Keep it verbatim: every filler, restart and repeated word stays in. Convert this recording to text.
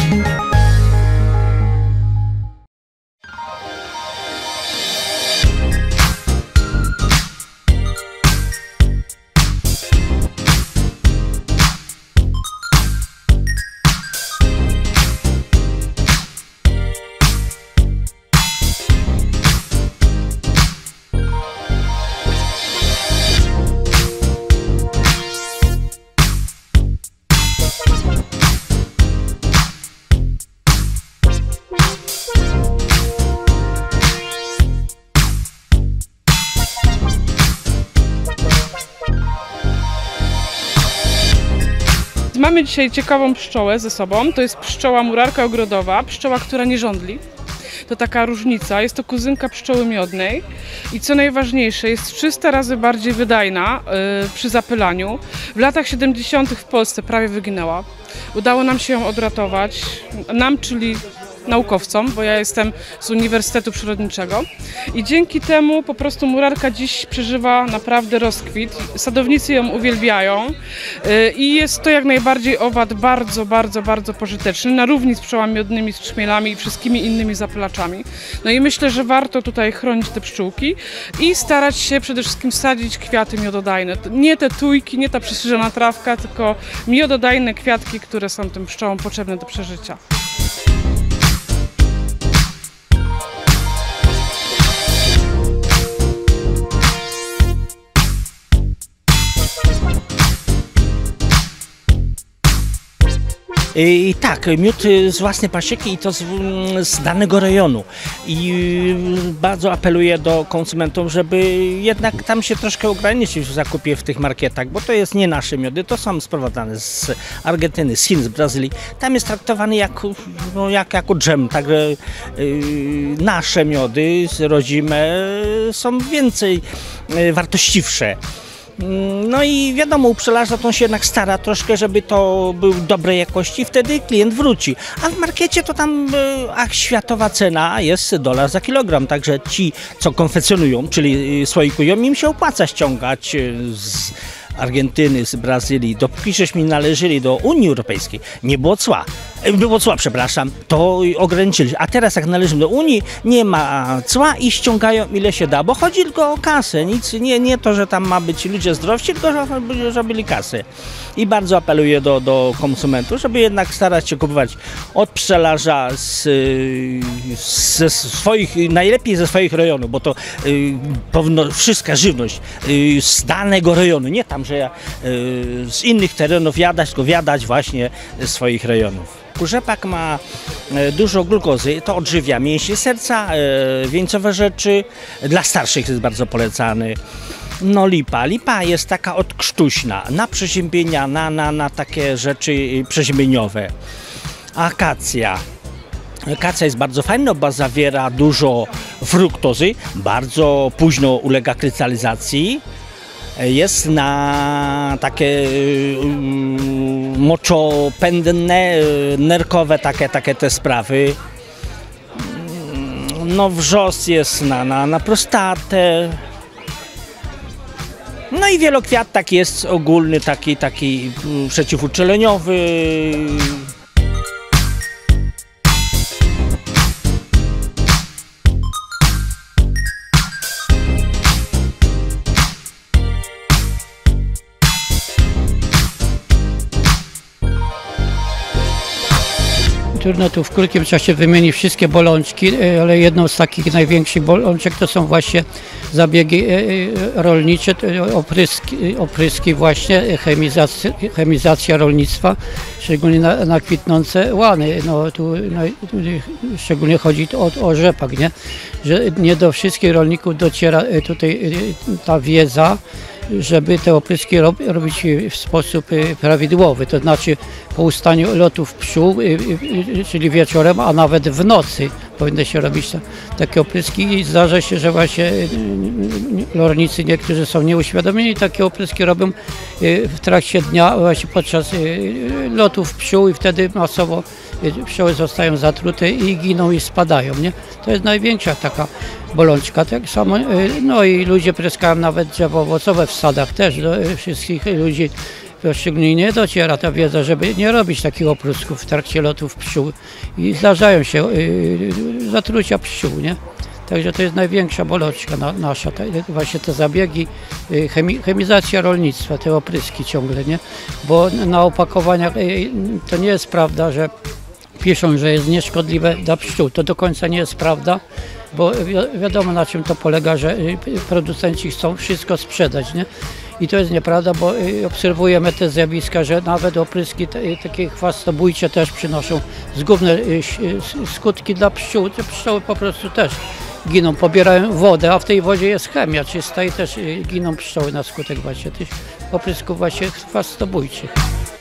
Mamy dzisiaj ciekawą pszczołę ze sobą, to jest pszczoła murarka ogrodowa, pszczoła, która nie żądli. To taka różnica, jest to kuzynka pszczoły miodnej i co najważniejsze, jest trzysta razy bardziej wydajna yy, przy zapylaniu. W latach siedemdziesiątych w Polsce prawie wyginęła. Udało nam się ją odratować, nam, czyli naukowcom, bo ja jestem z Uniwersytetu Przyrodniczego i dzięki temu po prostu murarka dziś przeżywa naprawdę rozkwit. Sadownicy ją uwielbiają i jest to jak najbardziej owad bardzo, bardzo, bardzo pożyteczny, na równi z pszczołami miodnymi, z trzmielami i wszystkimi innymi zapylaczami. No i myślę, że warto tutaj chronić te pszczółki i starać się przede wszystkim sadzić kwiaty miododajne. Nie te tujki, nie ta przystrzyżona trawka, tylko miododajne kwiatki, które są tym pszczołom potrzebne do przeżycia. I tak, miód z własnej pasieki i to z, z danego rejonu. I bardzo apeluję do konsumentów, żeby jednak tam się troszkę ograniczyć w zakupie w tych marketach, bo to jest nie nasze miody, to są sprowadzane z Argentyny, z Chin, z Brazylii. Tam jest traktowany jak, no, jak, jako dżem, także yy, nasze miody rodzime są więcej yy, wartościwsze. No i wiadomo, u pszczelarza to on się jednak stara troszkę, żeby to był dobrej jakości, wtedy klient wróci. A w markecie to tam ach, światowa cena jest dolar za kilogram, także ci, co konfekcjonują, czyli słoikują, im się opłaca ściągać z Argentyny, z Brazylii, dopóki żeśmy należeli do Unii Europejskiej, nie było cła, było cła, przepraszam, to ograniczyli. A teraz jak należymy do Unii, nie ma cła i ściągają ile się da, bo chodzi tylko o kasę, nic, nie, nie to, że tam ma być ludzie zdrowsi, tylko żeby robili kasę. I bardzo apeluję do, do konsumentów, żeby jednak starać się kupować od pszczelarza z, ze swoich, najlepiej ze swoich rejonów, bo to y, powinno wszystka żywność y, z danego rejonu, nie tam, że y, z innych terenów jadać, tylko jadać właśnie z swoich rejonów. Rzepak ma dużo glukozy, to odżywia mięśnie serca, wieńcowe rzeczy, dla starszych jest bardzo polecany. No lipa, lipa jest taka odkrztuśna, na przeziębienia, na, na, na takie rzeczy przeziębieniowe. Akacja. Akacja jest bardzo fajna, bo zawiera dużo fruktozy, bardzo późno ulega krystalizacji. Jest na takie moczopędne, nerkowe takie, takie te sprawy. No wrzos jest na, na, na prostatę. No i wielokwiat taki jest ogólny, taki, taki przeciwuczeleniowy. Trudno tu w krótkim czasie wymienić wszystkie bolączki, ale jedną z takich największych bolączek to są właśnie zabiegi rolnicze, opryski, opryski właśnie, chemizacja, chemizacja rolnictwa, szczególnie na, na kwitnące łany. No, tu, no, szczególnie chodzi o, o rzepak, nie? Że nie do wszystkich rolników dociera tutaj ta wiedza, żeby te opryski robić w sposób prawidłowy, to znaczy po ustaniu lotów pszczół, czyli wieczorem, a nawet w nocy powinny się robić takie opryski i zdarza się, że właśnie rolnicy niektórzy są nieuświadomieni, takie opryski robią w trakcie dnia, właśnie podczas lotów pszczół i wtedy masowo pszczoły zostają zatrute i giną i spadają, nie? To jest największa taka bolączka. Tak samo, no i ludzie pryskają nawet drzewo owocowe w sadach też, do wszystkich ludzi poszczególnie nie dociera ta wiedza, żeby nie robić takich oprysków w trakcie lotów pszczół i zdarzają się yy, zatrucia pszczół, nie? Także to jest największa bolączka na, nasza, te, właśnie te zabiegi, yy, chemi, chemizacja rolnictwa, te opryski ciągle, nie? Bo na opakowaniach yy, to nie jest prawda, że piszą, że jest nieszkodliwe dla pszczół. To do końca nie jest prawda, bo wi wiadomo na czym to polega, że producenci chcą wszystko sprzedać, nie? I to jest nieprawda, bo obserwujemy te zjawiska, że nawet opryski te, takie chwastobójcze też przynoszą zgubne skutki dla pszczół. Te pszczoły po prostu też giną, pobierają wodę, a w tej wodzie jest chemia czysta i też giną pszczoły na skutek właśnie tych oprysków właśnie chwastobójczych.